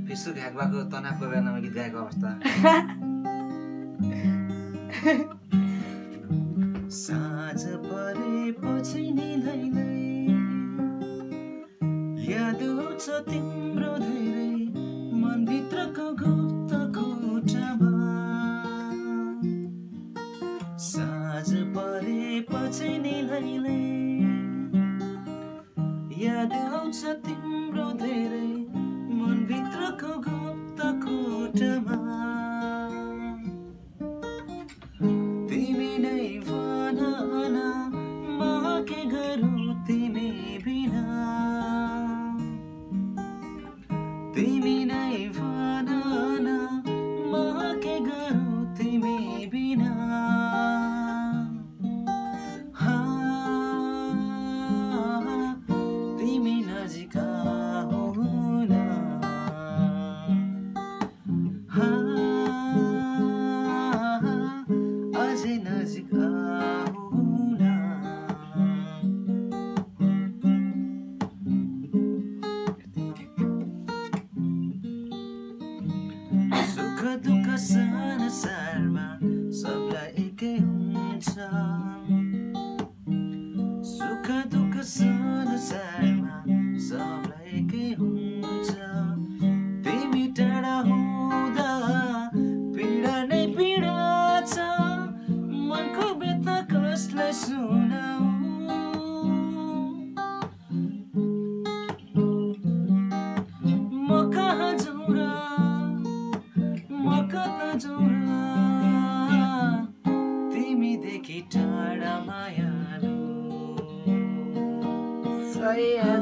Facebook hack भएको तनावको बेलामा गीत गाएको अवस्था। साँझ परेपछि निलैलै याद आउँछ तिम्रो धेरै मनभित्रको गुप्त कोठामा। साँझ परेपछि निलैलै याद आउँछ तिम्रो धेरै मनभित्रको गुप्त कोठामा। तिमी नै भन न म के गरौँ तिमी बिना। तिमी नै भन न म के गरौँ तिमी बिना। तिमी नजिक आउन अझै नजिक आउन। सुख दुःख संसारमा सबलाई एकै हुन्छ। सुख दुःख संसारमा सबलाई एकै हुन्छ। तिमी टाढा हुँदा पीडा नै पीडा छ। मनको व्यथा कसलाई सुनाऊ। म कहाँ जाउँ र म कता जाउँ र तिमीदेखि टाढा मायालु। सही है।